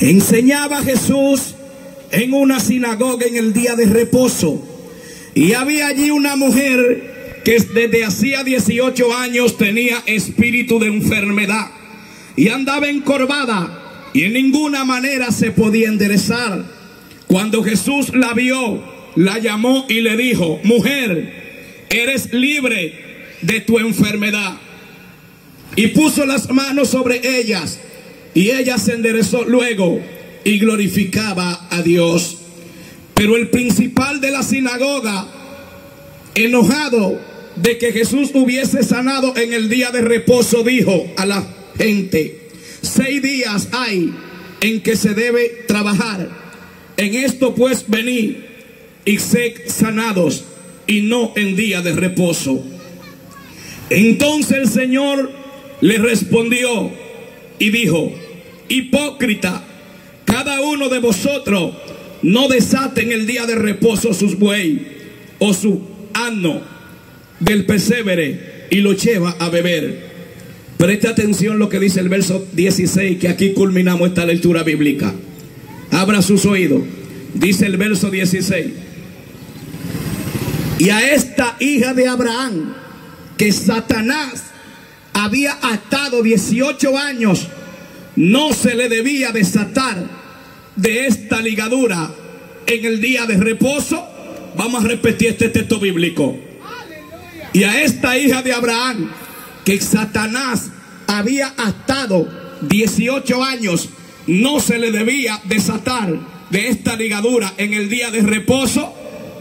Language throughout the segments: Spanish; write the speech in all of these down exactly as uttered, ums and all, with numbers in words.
Enseñaba Jesús en una sinagoga en el día de reposo, y había allí una mujer que desde hacía dieciocho años tenía espíritu de enfermedad y andaba encorvada y en ninguna manera se podía enderezar. Cuando Jesús la vio, la llamó y le dijo: mujer, eres libre de tu enfermedad. Y puso las manos sobre ellas, y ella se enderezó luego y glorificaba a Dios. Pero el principal de la sinagoga, enojado de que Jesús hubiese sanado en el día de reposo, dijo a la gente: seis días hay en que se debe trabajar. En esto pues venid y sed sanados, y no en día de reposo. Entonces el Señor le respondió y dijo: hipócrita, cada uno de vosotros no desate en el día de reposo sus buey o su asno del pesebre y lo lleva a beber. Preste atención lo que dice el verso dieciséis, que aquí culminamos esta lectura bíblica. Abra sus oídos. Dice el verso dieciséis: y a esta hija de Abraham, que Satanás había atado dieciocho años, no se le debía desatar de esta ligadura en el día de reposo. Vamos a repetir este texto bíblico. Y a esta hija de Abraham, que Satanás había atado dieciocho años, no se le debía desatar de esta ligadura en el día de reposo.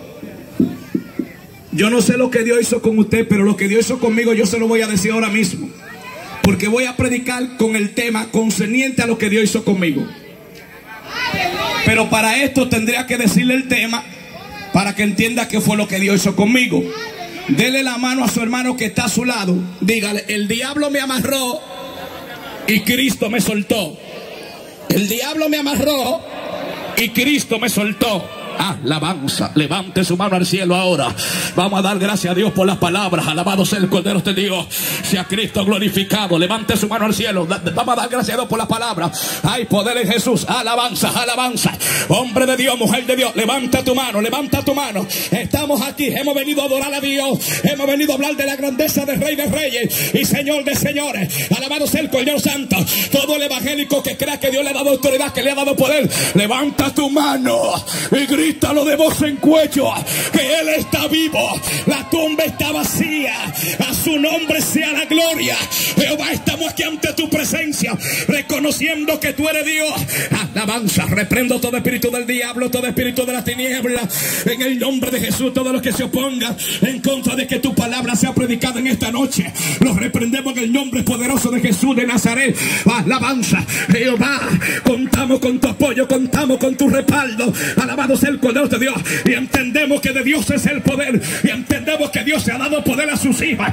Yo no sé lo que Dios hizo con usted, pero lo que Dios hizo conmigo yo se lo voy a decir ahora mismo, porque voy a predicar con el tema concerniente a lo que Dios hizo conmigo. Pero para esto tendría que decirle el tema para que entienda qué fue lo que Dios hizo conmigo. Dele la mano a su hermano que está a su lado. Dígale: el diablo me amarró y Cristo me soltó. El diablo me amarró y Cristo me soltó. Ah, alabanza. Levante su mano al cielo ahora. Vamos a dar gracias a Dios por las palabras. Alabado sea el Cordero de Dios. Sea Cristo glorificado. Levante su mano al cielo. Vamos a dar gracias a Dios por las palabras. Hay poder en Jesús. Alabanza, alabanza. Hombre de Dios, mujer de Dios, levanta tu mano, levanta tu mano. Estamos aquí, hemos venido a adorar a Dios. Hemos venido a hablar de la grandeza del Rey de Reyes y Señor de Señores. Alabado sea el Cordero Santo. Todo el evangélico que crea que Dios le ha dado autoridad, que le ha dado poder, levanta tu mano y grita lo de voz en cuello que Él está vivo. La tumba está vacía. A su nombre sea la gloria. Jehová, estamos aquí ante tu presencia, reconociendo que tú eres Dios. Alabanza. Reprendo todo espíritu del diablo, todo espíritu de la tiniebla, en el nombre de Jesús. Todo lo que se oponga en contra de que tu palabra sea predicada en esta noche, los reprendemos en el nombre poderoso de Jesús de Nazaret. Alabanza. Jehová, contamos con tu apoyo, contamos con tu respaldo. Alabado sea el Cordero de Dios. Y entendemos que de Dios es el poder, y entendemos que Dios se ha dado poder a sus hijas.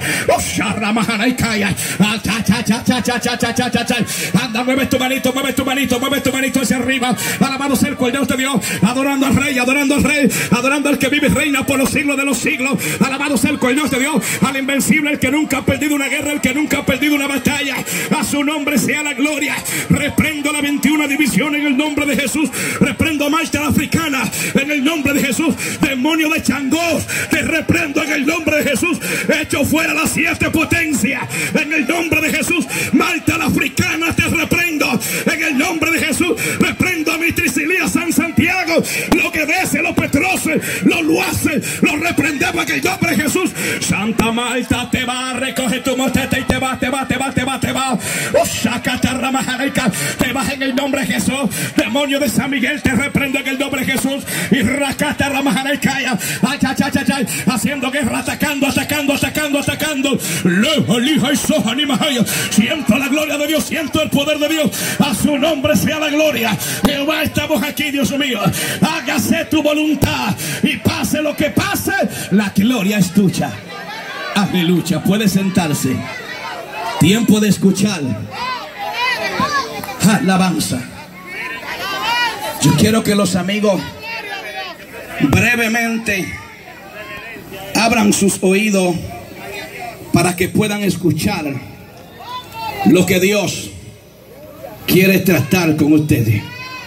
Anda, mueve tu manito, mueve tu manito, mueve tu manito hacia arriba. Alabado sea el Cordero de Dios. Adorando al Rey, adorando al Rey, adorando al que vive y reina por los siglos de los siglos. Alabado sea el Cordero de Dios. Al invencible, el que nunca ha perdido una guerra, el que nunca ha perdido una batalla. A su nombre sea la gloria. Reprendo la veintiuna división en el nombre de Jesús. Reprendo marcha africana en el nombre de Jesús. Demonio de Changó, te reprendo en el nombre de Jesús. Echo fuera las siete potencias en el nombre de Jesús. Malta la africana, te reprendo en el nombre de Jesús. Reprendo a mi Tricilia, San Santiago, lo que dese, lo petrose, lo lo hace, lo reprendemos en el nombre de Jesús. Santa Malta, te va, recoge tu moteta y te va, te va, te va, te va, te va. Oh, te vas en el nombre de Jesús. Demonio de San Miguel, te reprendo en el nombre de Jesús. Y racata ramajarecaya, haciendo guerra, atacando, atacando, atacando, atacando. Siento la gloria de Dios, siento el poder de Dios. A su nombre sea la gloria. Jehová, estamos aquí, Dios mío. Hágase tu voluntad y pase lo que pase, la gloria es tuya. Aleluya. Puede sentarse. Tiempo de escuchar. Alabanza. Yo quiero que los amigos brevemente abran sus oídos para que puedan escuchar lo que Dios quiere tratar con ustedes.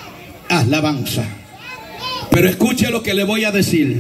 Alabanza. Pero escuche lo que le voy a decir.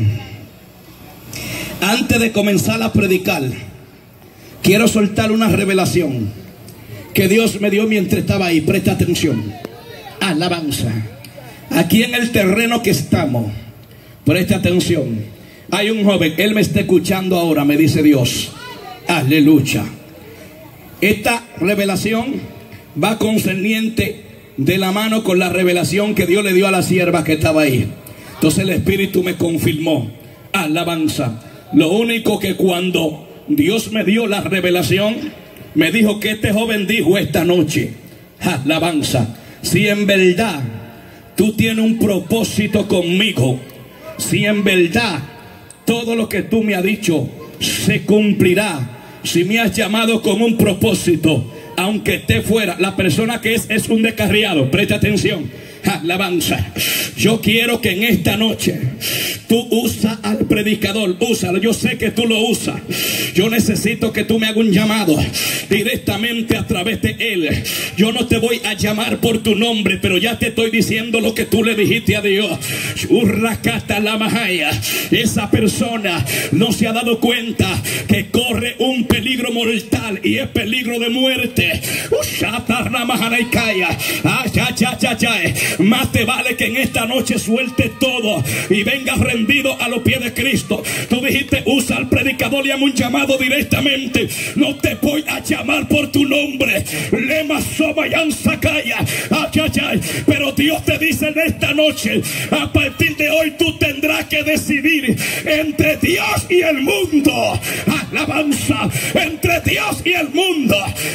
Antes de comenzar a predicar, quiero soltar una revelación que Dios me dio mientras estaba ahí. Presta atención. Alabanza. Aquí en el terreno que estamos, presta atención. Hay un joven, él me está escuchando ahora, me dice Dios. Aleluya. Esta revelación va concerniente de la mano con la revelación que Dios le dio a la sierva que estaba ahí. Entonces el Espíritu me confirmó. Alabanza. Lo único que cuando Dios me dio la revelación, me dijo que este joven dijo esta noche, alabanza, si en verdad tú tienes un propósito conmigo, si en verdad todo lo que tú me has dicho se cumplirá, si me has llamado con un propósito, aunque esté fuera, la persona que es es un descarriado, presta atención. Alabanza. Yo quiero que en esta noche tú usas al predicador, úsalo. Yo sé que tú lo usas. Yo necesito que tú me hagas un llamado directamente a través de él. Yo no te voy a llamar por tu nombre, pero ya te estoy diciendo lo que tú le dijiste a Dios. Urracata la majaya. Esa persona no se ha dado cuenta que corre un peligro mortal y es peligro de muerte. Ushata la majana y calla. Ah, ya, ya, ya, ya. Más te vale que en esta noche suelte todo y vengas rendido a los pies de Cristo. Tú dijiste, usa al predicador y hazme un llamado directamente. No te voy a llamar por tu nombre. Lema sobayan sakaya. Pero Dios te dice en esta noche, a partir de hoy tú tendrás que decidir entre Dios y el mundo. Alabanza. Entre Dios y el mundo.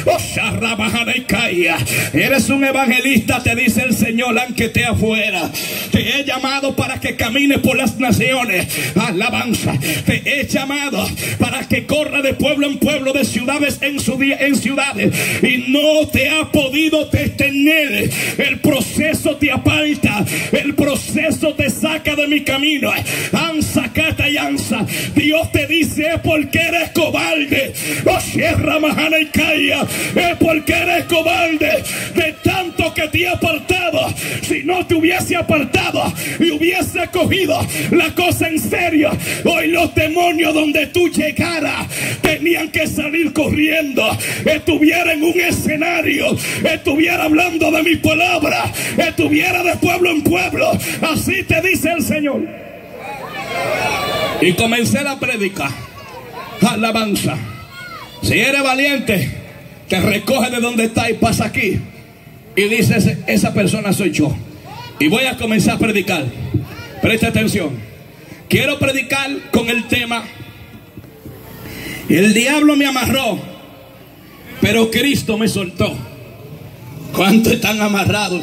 Eres un evangelista, te dice el Señor, aunque esté afuera. Te he llamado para que camines por las naciones. Alabanza. Te he llamado para que corra de pueblo en pueblo, de ciudades en, su día, en ciudades. Y no te ha podido detener. El proceso te aparta. El proceso te saca de mi camino. Ansa, cata y ansa. Dios te dice, es porque eres cobarde. O cierra majana y calla. Es porque eres cobarde. De tanto que te ha apartado. Si no te hubiese apartado y hubiese cogido la cosa en serio, hoy los demonios donde tú llegaras tenían que salir corriendo. Estuviera en un escenario, estuviera hablando de mi palabra, estuviera de pueblo en pueblo. Así te dice el Señor. Y comencé la prédica. Alabanza. Si eres valiente, te recoge de donde está y pasa aquí. Y dice, esa persona soy yo. Y voy a comenzar a predicar. Presta atención. Quiero predicar con el tema: el diablo me amarró, pero Cristo me soltó. ¿Cuántos están amarrados?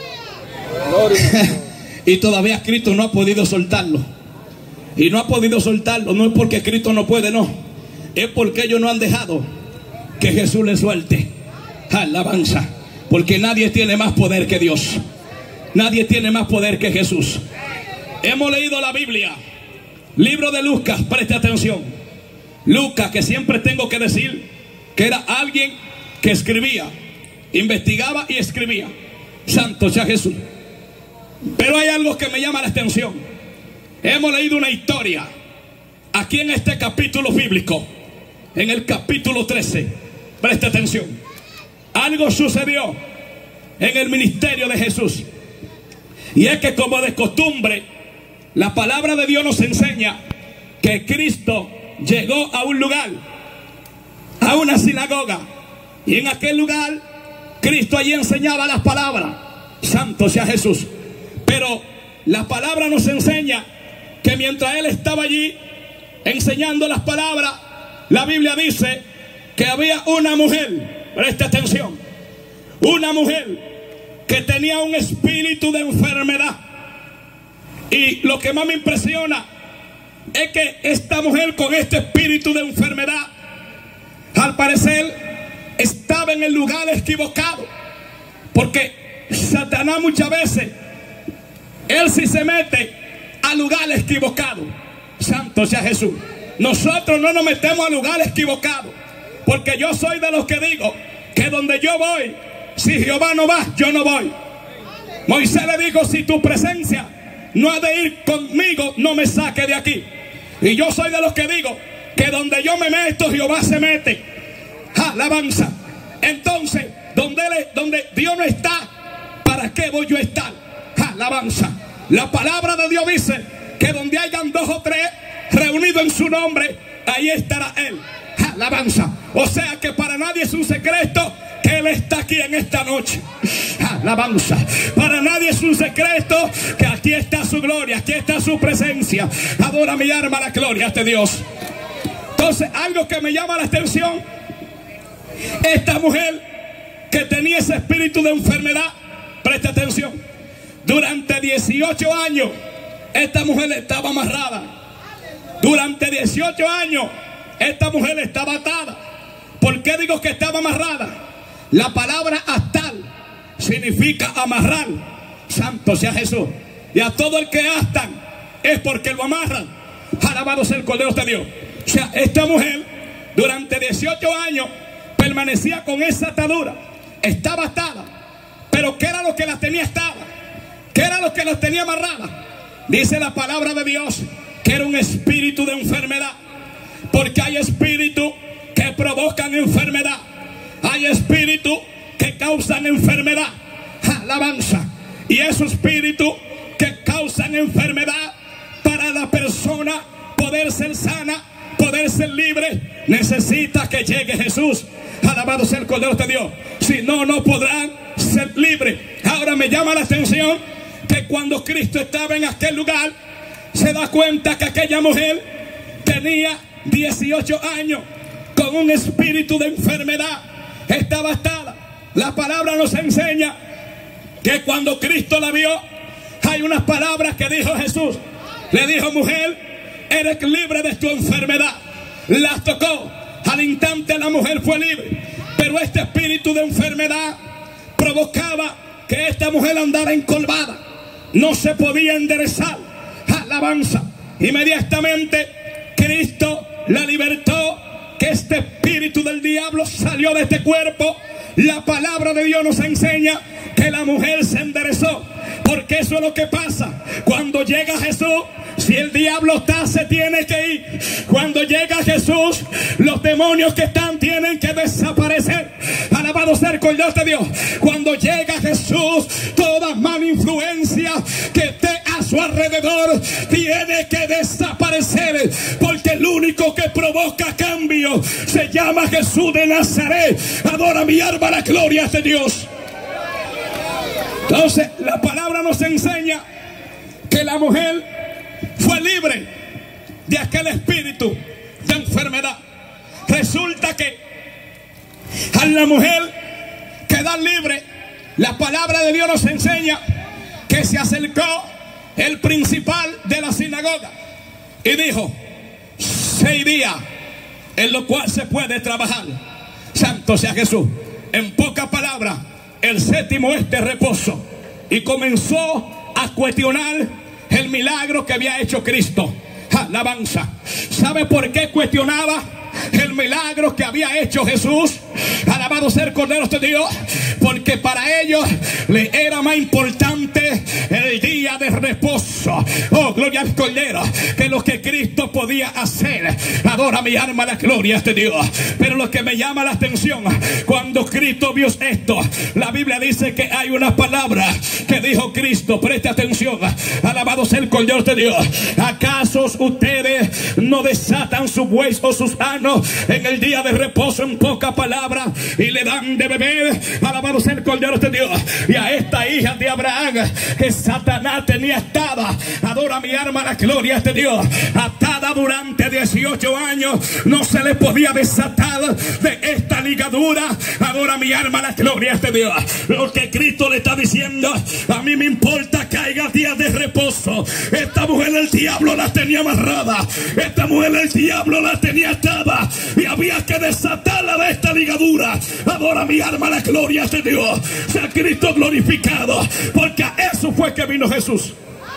Y todavía Cristo no ha podido soltarlo. Y no ha podido soltarlo. No es porque Cristo no puede, no. Es porque ellos no han dejado que Jesús les suelte. Alabanza. Porque nadie tiene más poder que Dios. Nadie tiene más poder que Jesús. Hemos leído la Biblia. Libro de Lucas, preste atención. Lucas, que siempre tengo que decir que era alguien que escribía, investigaba y escribía. Santo sea Jesús. Pero hay algo que me llama la atención. Hemos leído una historia aquí en este capítulo bíblico, en el capítulo trece. Preste atención. Algo sucedió en el ministerio de Jesús. Y es que, como de costumbre, la palabra de Dios nos enseña que Cristo llegó a un lugar, a una sinagoga. Y en aquel lugar, Cristo allí enseñaba las palabras. Santo sea Jesús. Pero la palabra nos enseña que mientras Él estaba allí enseñando las palabras, la Biblia dice que había una mujer. Presta atención. Una mujer que tenía un espíritu de enfermedad. Y lo que más me impresiona es que esta mujer con este espíritu de enfermedad, al parecer, estaba en el lugar equivocado. Porque Satanás muchas veces, él sí se mete al lugar equivocado. Santo sea Jesús. Nosotros no nos metemos al lugar equivocado. Porque yo soy de los que digo que donde yo voy, si Jehová no va, yo no voy. Moisés le dijo: si tu presencia no ha de ir conmigo, no me saque de aquí. Y yo soy de los que digo que donde yo me meto, Jehová se mete. Alabanza. Entonces, donde, él, donde Dios no está, ¿para qué voy yo a estar? Alabanza. La palabra de Dios dice que donde hayan dos o tres reunidos en su nombre, ahí estará Él. Alabanza. O sea que para nadie es un secreto que Él está aquí en esta noche. Alabanza. Para nadie es un secreto que aquí está su gloria, aquí está su presencia. Adora mi alma la gloria a este Dios. Entonces, algo que me llama la atención, esta mujer que tenía ese espíritu de enfermedad, presta atención, durante dieciocho años esta mujer estaba amarrada. Durante dieciocho años esta mujer estaba atada. ¿Por qué digo que estaba amarrada? La palabra atar significa amarrar. Santo sea Jesús. Y a todo el que atan es porque lo amarran. Alabado sea el Cordero de Dios. O sea, esta mujer durante dieciocho años permanecía con esa atadura. Estaba atada. Pero ¿qué era lo que la tenía atada? ¿Qué era lo que la tenía amarrada? Dice la palabra de Dios que era un espíritu de enfermedad. Porque hay espíritus que provocan enfermedad. Hay espíritus que causan enfermedad. Alabanza. Y esos espíritus que causan enfermedad, para la persona poder ser sana, poder ser libre, necesita que llegue Jesús. Alabado sea el Cordero de Dios. Si no, no podrán ser libres. Ahora me llama la atención que cuando Cristo estaba en aquel lugar, se da cuenta que aquella mujer tenía dieciocho años con un espíritu de enfermedad. Estaba atada. La palabra nos enseña que cuando Cristo la vio, hay unas palabras que dijo Jesús. Le dijo: mujer, eres libre de tu enfermedad. La tocó. Al instante la mujer fue libre. Pero este espíritu de enfermedad provocaba que esta mujer andara encorvada. No se podía enderezar. Alabanza. Inmediatamente Cristo la libertó. Que este espíritu del diablo salió de este cuerpo. La palabra de Dios nos enseña que la mujer se enderezó. Porque eso es lo que pasa cuando llega Jesús. Si el diablo está, se tiene que ir. Cuando llega Jesús, los demonios que están tienen que desaparecer. Alabado sea el Cordero de Dios. Cuando llega Jesús, toda mala influencia que esté a su alrededor tiene que desaparecer. Porque el único que provoca cambio se llama Jesús de Nazaret. Adora mi alma la gloria de Dios. Entonces la palabra nos enseña que la mujer fue libre de aquel espíritu de enfermedad. Resulta que a la mujer quedar libre, la palabra de Dios nos enseña que se acercó el principal de la sinagoga y dijo: seis días en los cuales se puede trabajar. Santo sea Jesús. En pocas palabras, el séptimo es de reposo. Y comenzó a cuestionar el milagro que había hecho Cristo. Alabanza. ¿Sabe por qué cuestionaba el milagro que había hecho Jesús? Alabado sea el Cordero de Dios. Porque para ellos le era más importante el día de reposo, oh gloria al Cordero, que lo que Cristo podía hacer. Adora mi alma la gloria de Dios. Pero lo que me llama la atención, cuando Cristo vio esto, la Biblia dice que hay una palabra que dijo Cristo. Preste atención. Alabado sea el Cordero de Dios. ¿Acaso ustedes no desatan su buey o sus asnos en el día de reposo, en poca palabra, y le dan de beber? Alabado sea el Cordero de Dios. Y a esta hija de Abraham que Satanás tenía atada, adora mi alma la gloria de Dios, atada durante dieciocho años, no se le podía desatar de esta ligadura. Adora mi alma la gloria de Dios. Lo que Cristo le está diciendo: a mí me importa que haya días de reposo. Esta mujer el diablo la tenía amarrada, esta mujer el diablo la tenía atada, y había que desatarla de esta ligadura. Adora mi alma la gloria de Dios. Sea Cristo glorificado, porque a eso fue que vino Jesús.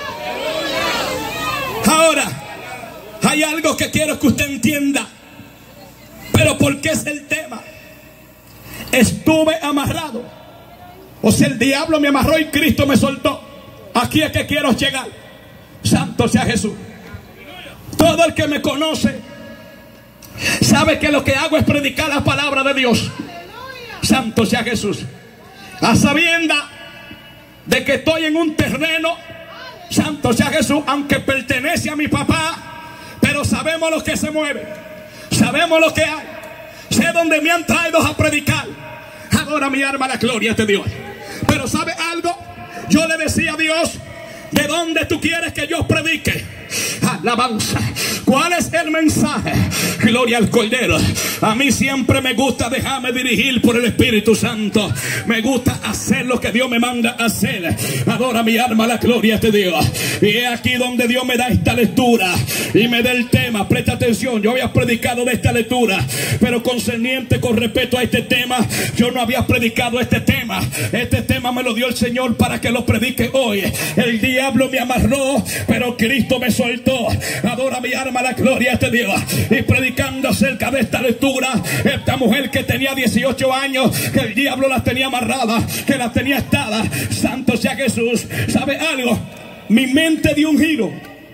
Ahora hay algo que quiero que usted entienda. Pero ¿por qué es el tema? Estuve amarrado. O sea, el diablo me amarró y Cristo me soltó. Aquí es que quiero llegar. Santo sea Jesús. Todo el que me conoce sabe que lo que hago es predicar la palabra de Dios. Santo sea Jesús. A sabienda de que estoy en un terreno, santo sea Jesús, aunque pertenece a mi papá, pero sabemos lo que se mueve, sabemos lo que hay, sé dónde me han traído a predicar. Adora mi alma la gloria de Dios. Pero ¿sabe algo? Yo le decía a Dios, ¿de dónde tú quieres que yo predique? Alabanza. ¿Cuál es el mensaje? Gloria al Cordero. A mí siempre me gusta dejarme dirigir por el Espíritu Santo. Me gusta hacer lo que Dios me manda a hacer. Adora mi alma la gloria de Dios. Y es aquí donde Dios me da esta lectura y me da el tema. Presta atención, yo había predicado de esta lectura, pero concerniente con respecto a este tema, yo no había predicado este tema. Este tema me lo dio el Señor para que lo predique hoy. El diablo me amarró, pero Cristo me soltó. Adora mi alma la gloria de Dios. Y predicando acerca de esta lectura, esta mujer que tenía dieciocho años, que el diablo la tenía amarrada, que la tenía atada. Santo sea Jesús. ¿Sabe algo? Mi mente dio un giro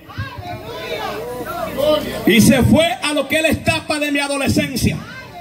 y se fue a lo que es la etapa de mi adolescencia.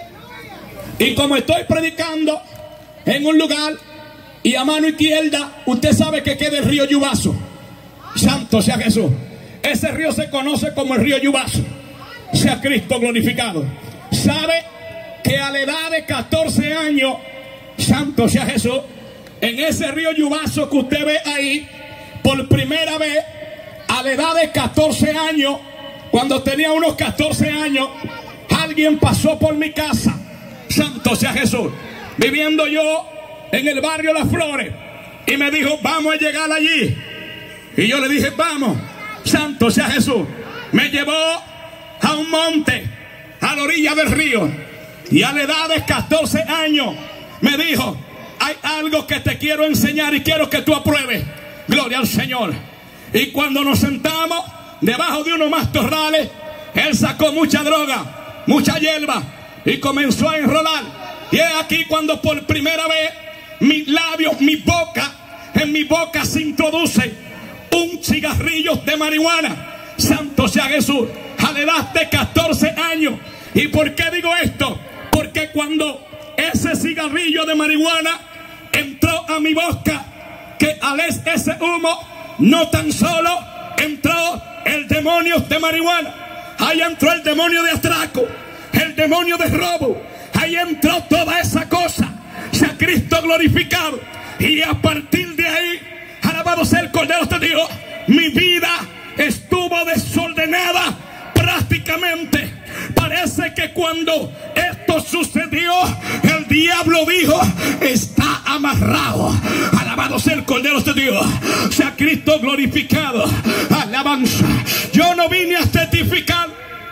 Y como estoy predicando en un lugar y a mano izquierda, usted sabe que queda el río Yubaso. Santo sea Jesús. Ese río se conoce como el río Yubaso. Sea Cristo glorificado. Sabe que a la edad de catorce años, santo sea Jesús, en ese río Yubaso que usted ve ahí, por primera vez, a la edad de catorce años, cuando tenía unos catorce años, alguien pasó por mi casa. Santo sea Jesús. Viviendo yo en el barrio Las Flores, y me dijo, vamos a llegar allí. Y yo le dije, vamos. Santo sea Jesús. Me llevó a un monte a la orilla del río, y a la edad de catorce años me dijo, hay algo que te quiero enseñar y quiero que tú apruebes. Gloria al Señor. Y cuando nos sentamos debajo de unos mastorrales, él sacó mucha droga, mucha hierba, y comenzó a enrolar. Y es aquí cuando por primera vez mis labios, mi boca, en mi boca se introduce un cigarrillo de marihuana. Santo sea Jesús. A la edad de catorce años. ¿Y por qué digo esto? Porque cuando ese cigarrillo de marihuana entró a mi boca, que al ese humo, no tan solo entró el demonio de marihuana, ahí entró el demonio de atraco, el demonio de robo, ahí entró toda esa cosa. Sea Cristo glorificado. Y a partir de ahí, alabado sea el Cordero de Dios, mi vida estuvo desordenada prácticamente. Parece que cuando esto sucedió, el diablo dijo, está amarrado. Alabado sea el Cordero de Dios. Sea Cristo glorificado. Alabanza. Yo no vine a testificar,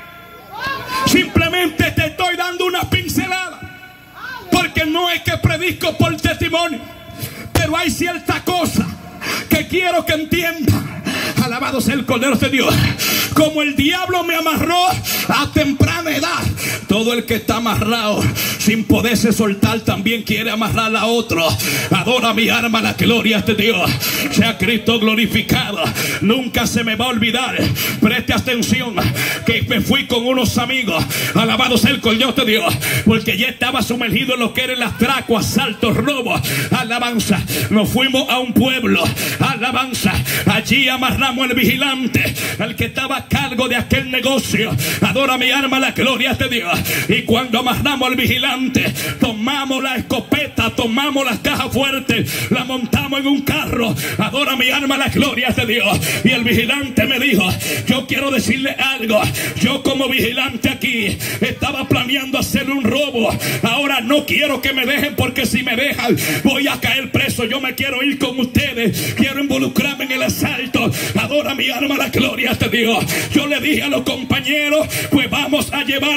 simplemente te estoy dando una pincelada, porque no es que predico por testimonio, pero hay cierta cosa que quiero que entienda. Alabado sea el Cordero de Dios. Como el diablo me amarró a temprana edad, todo el que está amarrado sin poderse soltar también quiere amarrar a otro. Adora mi alma la gloria de Dios. Sea Cristo glorificado. Nunca se me va a olvidar, preste atención, que me fui con unos amigos. Alabado sea el Cordero de Dios, porque ya estaba sumergido en lo que era el atraco, asalto, robo. Alabanza. Nos fuimos a un pueblo. Alabanza. Allí amarramos al vigilante, el que estaba a cargo de aquel negocio. Adora mi alma la gloria de Dios. Y cuando amarramos al vigilante, tomamos la escopeta, tomamos las cajas fuertes, la montamos en un carro. Adora mi alma la gloria de Dios. Y el vigilante me dijo, yo quiero decirle algo, yo como vigilante aquí estaba planeando hacer un robo. Ahora no quiero que me dejen, porque si me dejan voy a caer preso. Yo me quiero ir con ustedes, quiero involucrarme en el asalto. Adora mi alma la gloria de Dios. Yo le dije a los compañeros, pues vamos a llevárnoslo.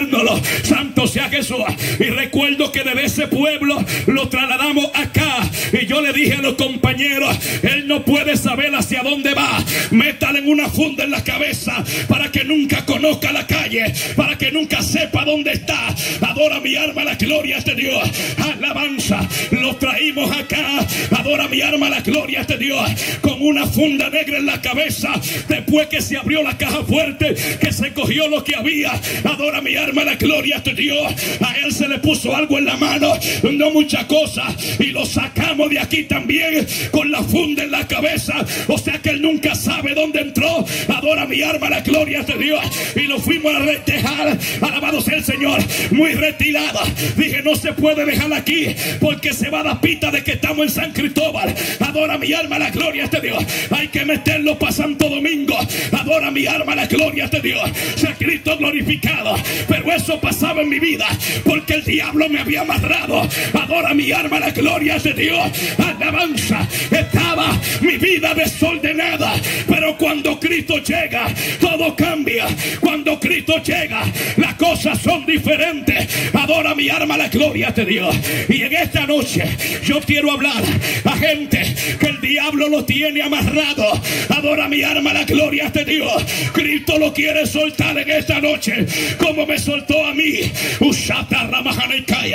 Santo sea Jesús. Y recuerdo que de ese pueblo lo trasladamos acá. Y yo le dije a los compañeros, él no puede saber hacia dónde va. Métale en una funda en la cabeza para que nunca conozca la calle, para que nunca sepa dónde está. Adora mi alma la gloria de Dios. Alabanza. Lo traímos acá. Adora mi alma la gloria de Dios. Con una funda negra en la cabeza. Después que se abrió la caja fuerte, que se cogió lo que había. Adora mi alma la gloria de Dios. A él se le puso algo en la mano, no mucha cosa, y lo sacamos de aquí también con la funda en la cabeza. O sea que él nunca sabe dónde entró. Adora mi alma la gloria de Dios. Y lo fuimos a dejar, alabado sea el Señor, muy retirada. Dije, no se puede dejar aquí porque se va a dar pita de que estamos en San Cristóbal. Adora mi alma la gloria de Dios. Hay que meterlo para Santo Domingo. Adora mi alma la gloria de Dios. Sea Cristo glorificado. Pero eso pasaba en mi vida porque el diablo me había amarrado. Adora mi alma la gloria de Dios. Alabanza. Estaba mi vida desordenada, pero cuando Cristo llega todo cambia. Cuando Cristo llega las cosas son diferentes. Adora mi alma la gloria de Dios. Y en esta noche yo quiero hablar a gente que el diablo lo tiene amarrado. Adora mi alma la gloria de Dios. Cristo lo quiere soltar en esta noche como me soltó a mí. Ushata ramahanekaya.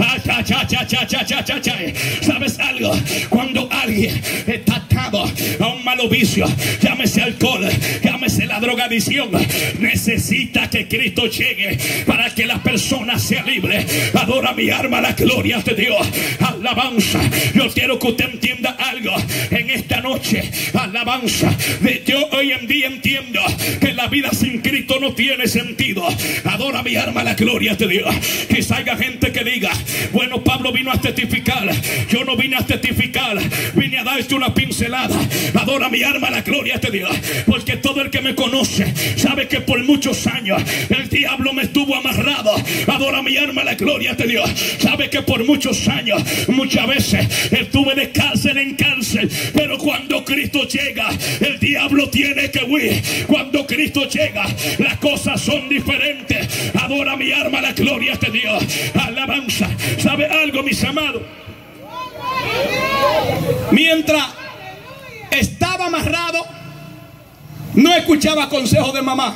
¿Sabes algo? Cuando alguien está atado a un malo vicio, llámese alcohol, llámese la drogadicción, necesita que Cristo llegue para que la persona sea libre. Adora mi alma la gloria de Dios. Alabanza. Yo quiero que usted entienda algo en esta noche. Alabanza. Yo hoy en día entiendo que la vida sin Cristo no tiene sentido. Adora mi alma la gloria de Dios. Quizá haya gente que diga, bueno, Pablo vino a testificar. Yo no vine a testificar, vine a darte una pincelada. Adora mi alma la gloria de Dios. Porque todo el que me conoce sabe que por muchos años el diablo me estuvo amarrado. Adora mi alma la gloria de Dios. Sabe que por muchos años, muchas veces estuve de cárcel en cárcel. Pero cuando Cristo llega, el diablo tiene que huir. Cuando Cristo llega, las cosas son diferentes. Adora mi alma la gloria de Dios. Alabanza. ¿Sabe algo, mis amados? Mientras estaba amarrado, no escuchaba consejos de mamá,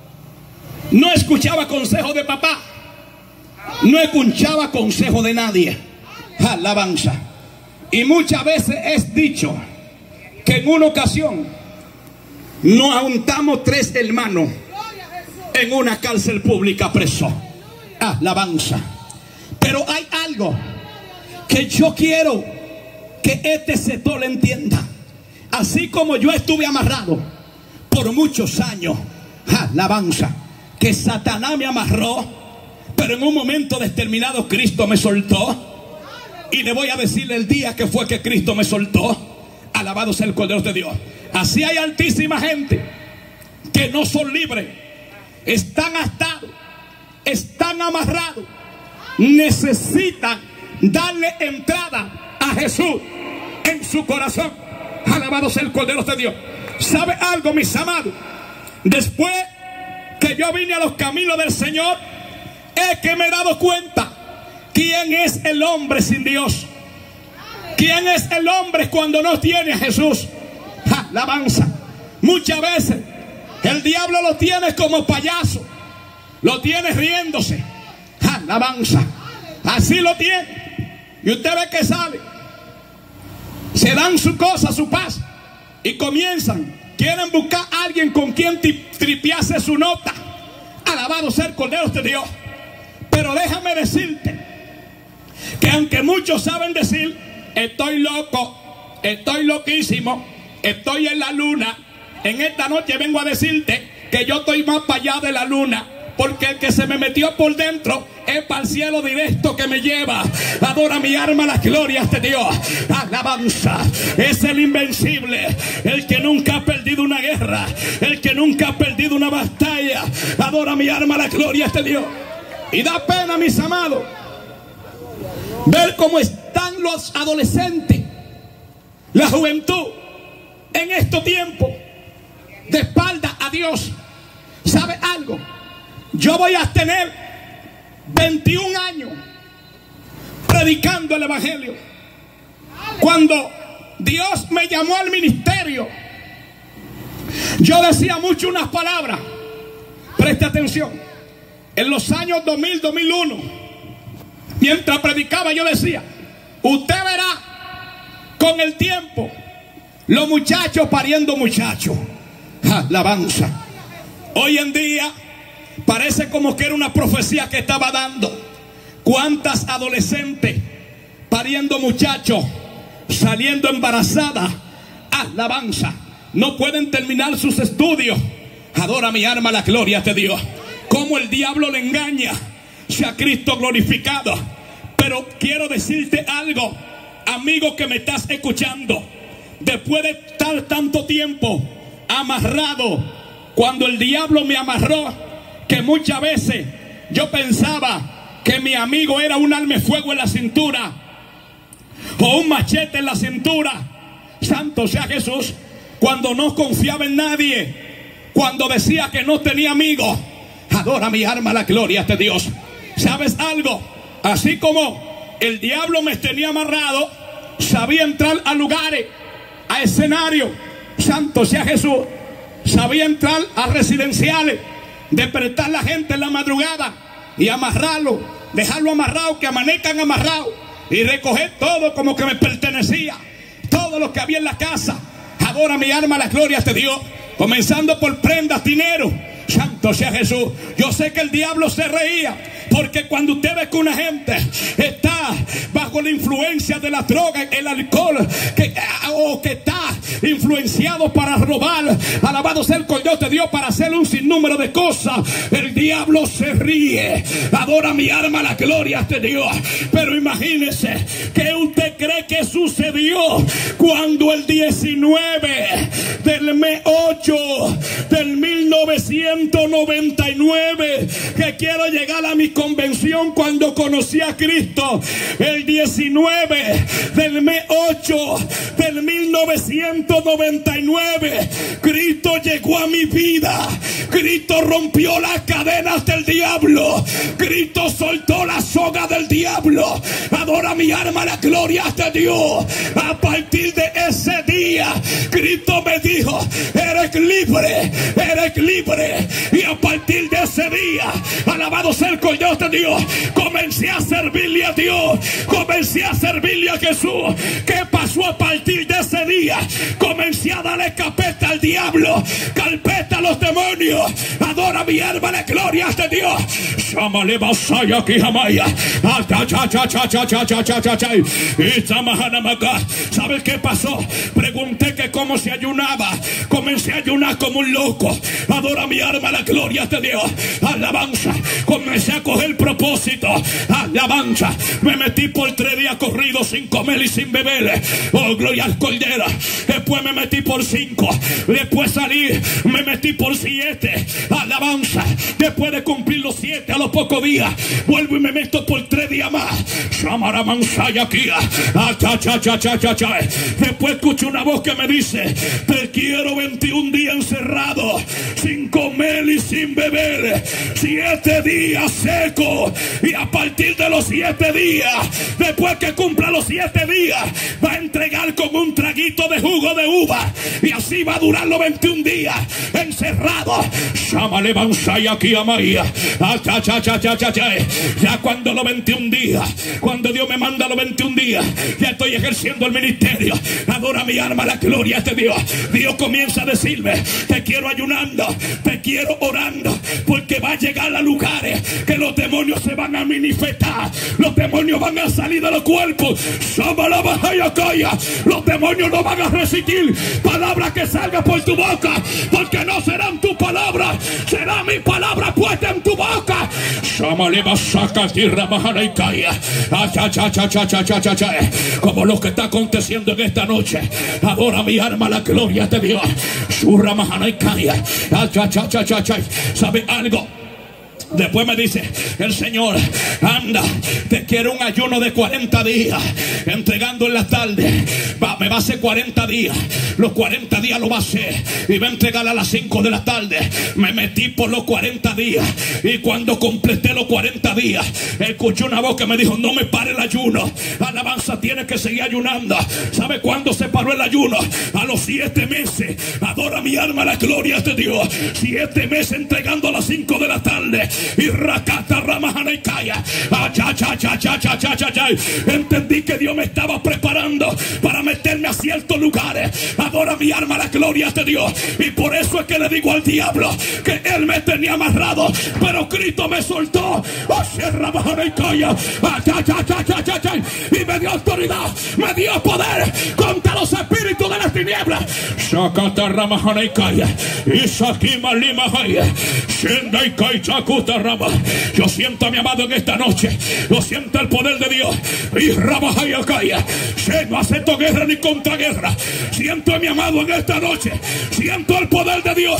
no escuchaba consejos de papá, no escuchaba consejos de nadie. Alabanza. Y muchas veces es dicho que en una ocasión nos juntamos tres hermanos en una cárcel pública preso. Alabanza. Pero hay algo que yo quiero que este sector lo entienda. Así como yo estuve amarrado por muchos años, alabanza, que Satanás me amarró, pero en un momento determinado Cristo me soltó. Y le voy a decir el día que fue que Cristo me soltó. Alabado sea el Cordero de Dios. Así hay altísima gente que no son libres, están atados, están amarrados, necesitan darle entrada a Jesús en su corazón. Alabado sea el Cordero de Dios. ¿Sabe algo, mis amados? Después que yo vine a los caminos del Señor, es que me he dado cuenta quién es el hombre sin Dios. ¿Quién es el hombre cuando no tiene a Jesús? Alabanza. Muchas veces el diablo lo tiene como payaso, lo tiene riéndose. Alabanza. Así lo tiene. Y usted ve que sale, se dan su cosa, su paz, y comienzan, quieren buscar a alguien con quien tripiase su nota. Alabado sea el Cordero de Dios. Pero déjame decirte que aunque muchos saben decir, estoy loco, estoy loquísimo, estoy en la luna, en esta noche vengo a decirte que yo estoy más para allá de la luna. Porque el que se me metió por dentro es para el cielo directo que me lleva. Adora mi alma las glorias de Dios. Alabanza. Es el invencible, el que nunca ha perdido una guerra, el que nunca ha perdido una batalla. Adora mi alma las glorias de Dios. Y da pena, mis amados, ver cómo están los adolescentes, la juventud, en estos tiempos, de espalda a Dios. ¿Sabe algo? Yo voy a tener veintiún años predicando el evangelio. Cuando Dios me llamó al ministerio, yo decía mucho unas palabras. Preste atención. En los años dos mil, dos mil uno, mientras predicaba, yo decía: usted verá con el tiempo los muchachos pariendo muchachos. Alabanza. Hoy en día parece como que era una profecía que estaba dando. ¿Cuántas adolescentes pariendo muchachos, saliendo embarazadas? Alabanza. No pueden terminar sus estudios. Adora mi alma la gloria de Dios. Cómo el diablo le engaña. Sea Cristo glorificado. Pero quiero decirte algo, amigo que me estás escuchando. Después de estar tanto tiempo amarrado, cuando el diablo me amarró, que muchas veces yo pensaba que mi amigo era un arma de fuego en la cintura o un machete en la cintura. Santo sea Jesús. Cuando no confiaba en nadie, cuando decía que no tenía amigos. Adora mi alma la gloria de Dios. ¿Sabes algo? Así como el diablo me tenía amarrado, sabía entrar a lugares, a escenarios. Santo sea Jesús. Sabía entrar a residenciales, despertar a la gente en la madrugada y amarrarlo, dejarlo amarrado, que amanezcan amarrados, y recoger todo como que me pertenecía, todo lo que había en la casa. Adora mi alma la gloria de Dios. Comenzando por prendas, dinero. Santo sea Jesús. Yo sé que el diablo se reía, porque cuando usted ve que una gente está bajo la influencia de la droga, el alcohol, que, o que está influenciado para robar, alabado sea el Cordero de Dios, para hacer un sinnúmero de cosas, el diablo se ríe. Adora mi alma la gloria de Dios. Pero imagínese, ¿qué usted cree que sucedió cuando el diecinueve del mes ocho del mil novecientos noventa y nueve, que quiero llegar a mi convención, cuando conocí a Cristo, el diecinueve del mes ocho del mil novecientos noventa y nueve, Cristo llegó a mi vida. Cristo rompió las cadenas del diablo. Cristo soltó la soga del diablo. Adora mi alma la gloria de Dios. A partir de ese día, Cristo me dijo: eres libre, eres libre. Y a partir de ese día, alabado sea el Cordero de Dios, comencé a servirle a Dios, comencé a servirle a Jesús. ¿Qué pasó a partir de ese día? Comencé a darle carpeta al diablo, carpeta a los demonios. Adora mi alma la gloria de Dios. Llámale Masaya aquí Jamaya. ¿Sabes qué pasó? Pregunté que cómo se ayunaba. Comencé a ayunar como un loco. Adora mi alma la gloria de Dios. Alabanza. Comencé a coger propósito. Alabanza. Me metí por tres días corridos sin comer y sin beber. Oh, gloria al Cordero. Después me metí por cinco. Después salí. Me metí por siete. Alabanza. Después de cumplir los siete, a los pocos días, vuelvo y me meto por tres días más. Shamara Mansaya aquí. Después escucho una voz que me dice: te quiero veintiún días encerrado, sin comer y sin beber, siete días seco. Y a partir de los siete días, después que cumpla los siete días, va a entregar con un traguito de jugo de uva. Y así va a durar los veintiún días encerrado. Shamale Mansaya aquí a Maya. Ya cuando los veintiún días, cuando Dios me manda los veintiún días, ya estoy ejerciendo el ministerio. Adora mi alma la gloria de Dios. Dios comienza a decirme: te quiero ayunando, te quiero orando, porque va a llegar a lugares que los demonios se van a manifestar. Los demonios van a salir de los cuerpos. Los demonios no van a resistir palabras que salgan por tu boca, porque no serán tus palabras, será mi palabra puesta en tu boca. Como lo que está aconteciendo en esta noche. Adora mi alma la gloria de Dios. ¿Sabe algo? Después me dice el Señor, anda, te quiero un ayuno de cuarenta días, entregando en la tarde. Va, me va a hacer cuarenta días. Los cuarenta días lo va a hacer y va a entregar a las cinco de la tarde. Me metí por los cuarenta días y cuando completé los cuarenta días, escuché una voz que me dijo, no me pare el ayuno. Alabanza, tienes que seguir ayunando. ¿Sabe cuándo se paró el ayuno? A los siete meses. Adora mi alma la gloria de Dios. Siete meses entregando a las cinco de la tarde. Y racata ramajana y calla. Entendí que Dios me estaba preparando para meterme a ciertos lugares. Adora mi alma la gloria de Dios. Y por eso es que le digo al diablo que él me tenía amarrado, pero Cristo me soltó. Ramajana y calla. Y me dio autoridad, me dio poder contra los espíritus de las tinieblas. Shakata ramajana y calla. Isakima lima haya. Shenda y calla. Yo siento a mi amado en esta noche. Yo siento el poder de Dios. Y Rabajaya Kaya. No acepto guerra ni contra guerra. Siento a mi amado en esta noche. Siento el poder de Dios.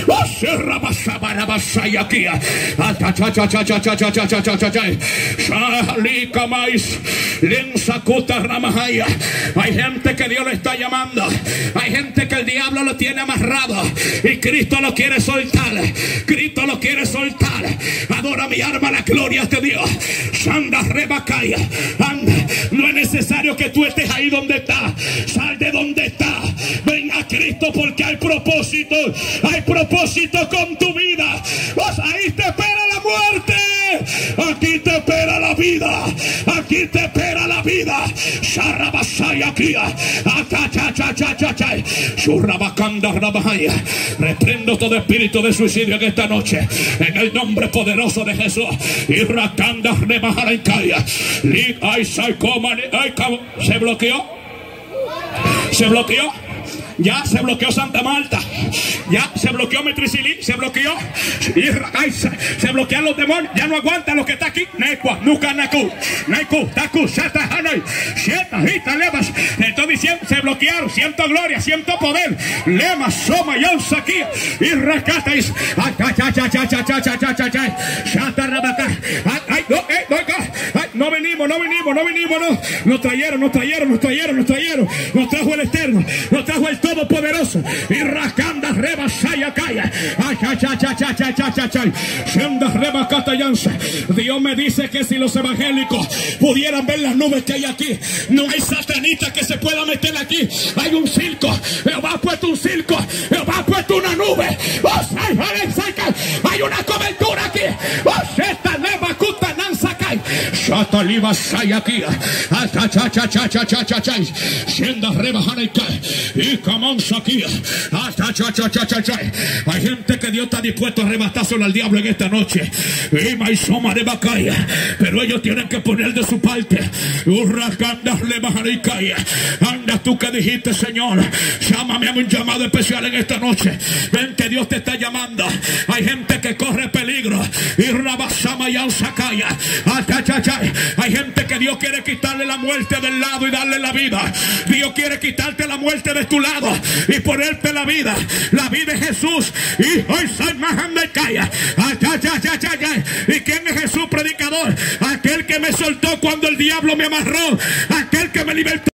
Hay gente que Dios le está llamando. Hay gente que el diablo lo tiene amarrado y Cristo lo quiere soltar. Cristo lo quiere soltar. Adora mi alma la gloria de Dios. Sanda rebacaya. Anda. No es necesario que tú estés ahí donde estás. Sal de donde estás. Ven a Cristo porque hay propósito. Hay propósito con tu vida. Pues ahí te espera la muerte. Aquí te espera la vida. Aquí te espera la vida. Sharabasaya kia. Shurabakanda rabahaya. Reprendo todo espíritu de suicidio en esta noche. En el nombre poderoso de Jesús. Y rakanda rebajara en calla. Se bloqueó. Se bloqueó. Ya se bloqueó Santa Marta. Ya se bloqueó Metricilí. Se bloqueó. Y ay, se, se bloquean los demonios. Ya no aguantan lo que está aquí. Nekwa, Nuka Naku. Neku, Taku, Shata Hanay. Sheta, Hita, Lemas. Estoy diciendo, se bloquearon. Siento gloria, siento poder. Lemas, Soma, Yonsa aquí. Y Racatais. Ay, ay, ay, ay, ay, ay, ay, ay, ay, ay. Shata Rabaka. Ay, ay, no, eh, no, ay, no venimos, no venimos, no venimos, no. Nos trajeron, nos trajeron, nos trajeron, nos trajeron. Nos trajo el Eterno. Nos trajo el Todopoderoso. Y Rakanda Reba Saya Kaya. Ay, ay, ay, ay, ay, ay, ay, ay. Shenda Reba Katayansa. Dios me dice que si los evangélicos pudieran ver las nubes que hay aquí, no hay satanista que se pueda meter aquí. Hay un circo. Jehová ha puesto un circo. Jehová ha puesto una nube. Hay una cobertura aquí. Esta Neva Kuta Nansakai. Shata Liva Saya Kia. Cha cha cha cha cha cha cha cha. Shenda Reba Hanaikai. Y Aquí. Hay gente que Dios está dispuesto a arrebatárselo al diablo en esta noche. Pero ellos tienen que poner de su parte. Anda tú que dijiste, Señor, llámame a un llamado especial en esta noche. Ven que Dios te está llamando. Hay gente que corre peligro. Hay gente que Dios quiere quitarle la muerte del lado y darle la vida. Dios quiere quitarte la muerte de tu lado y ponerte la vida. La vida es Jesús. Y hoy soy más de calla. ¿Y quién es Jesús, predicador? Aquel que me soltó cuando el diablo me amarró. Aquel que me libertó.